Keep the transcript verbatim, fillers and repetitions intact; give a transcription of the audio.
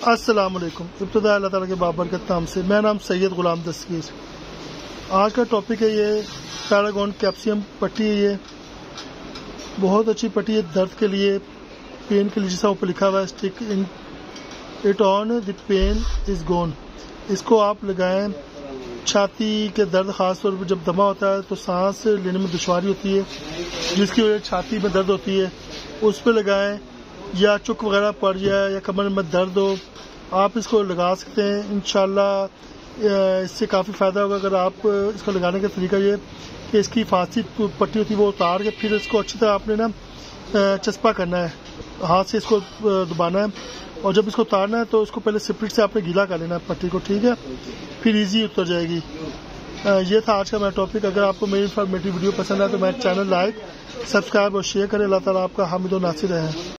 अस्सलाम वालेकुम। इब्तिदा अल्लाह ताला के बाबरकत नाम से। मेरा नाम सैयद गुलाम दस्तगीर। आज का टॉपिक है ये पैरागॉन कैप्सियम पट्टी है। ये बहुत अच्छी पट्टी है दर्द के लिए, पेन के लिए। जैसा ऊपर लिखा हुआ है stick in it on the pen is gone. इसको आप लगाएं छाती के दर्द, ख़ास तौर पर जब दमा होता है तो सांस लेने में दुश्वारी होती है, जिसकी वजह से छाती में दर्द होती है, उस पर लगाएं। या चुक वगैरह पड़ जाए या कमर में दर्द हो, आप इसको लगा सकते हैं। इंशाल्लाह इससे काफ़ी फ़ायदा होगा। अगर आप इसको लगाने का तरीका ये कि इसकी फांसी पट्टी होती है वो उतार के फिर इसको अच्छी तरह आपने ना चस्पा करना है, हाथ से इसको दबाना है, और जब इसको उतारना है तो इसको पहले स्प्रिट से आपने गीला कर लेना है पट्टी को, ठीक है, फिर इजी उतर जाएगी। ये था आज का मेरा टॉपिक। अगर आपको मेरी इन्फॉर्मेटिव वीडियो पसंद आए तो मेरा चैनल लाइक, सब्सक्राइब और शेयर करें। अल्लाह ताला आपका हामिद और नासिर है।